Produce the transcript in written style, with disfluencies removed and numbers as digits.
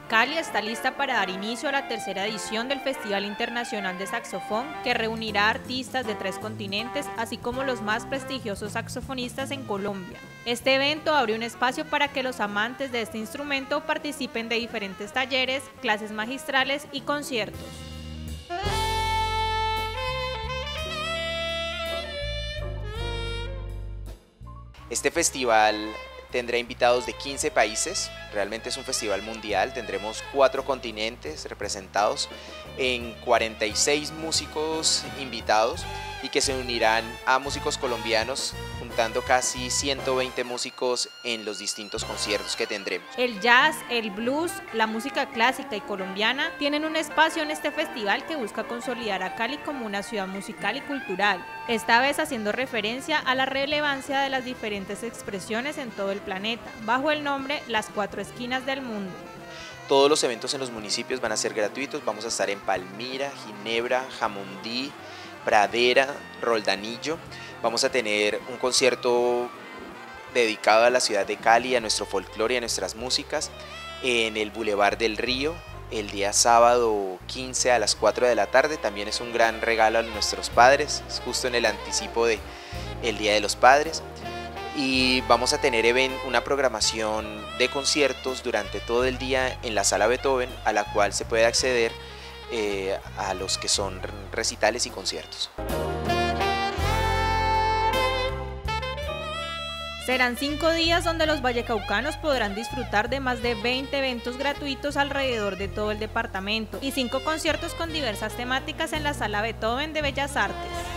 Cali está lista para dar inicio a la tercera edición del Festival Internacional de Saxofón, que reunirá artistas de 3 continentes, así como los más prestigiosos saxofonistas en Colombia. Este evento abre un espacio para que los amantes de este instrumento participen de diferentes talleres, clases magistrales y conciertos. Este festival tendrá invitados de 15 países, realmente es un festival mundial, tendremos 4 continentes representados en 46 músicos invitados y que se unirán a músicos colombianos, juntando casi 120 músicos en los distintos conciertos que tendremos. El jazz, el blues, la música clásica y colombiana tienen un espacio en este festival que busca consolidar a Cali como una ciudad musical y cultural, esta vez haciendo referencia a la relevancia de las diferentes expresiones en todo el planeta, bajo el nombre Las 4 Esquinas del Mundo. Todos los eventos en los municipios van a ser gratuitos, vamos a estar en Palmira, Ginebra, Jamundí, Pradera, Roldanillo. Vamos a tener un concierto dedicado a la ciudad de Cali, a nuestro folclore y a nuestras músicas en el Boulevard del Río el día sábado 15 a las 4 de la tarde. También es un gran regalo a nuestros padres, es justo en el anticipo del Día de los Padres. Y vamos a tener una programación de conciertos durante todo el día en la Sala Beethoven, a la cual se puede acceder a los que son recitales y conciertos. Serán 5 días donde los vallecaucanos podrán disfrutar de más de 20 eventos gratuitos alrededor de todo el departamento y 5 conciertos con diversas temáticas en la Sala Beethoven de Bellas Artes.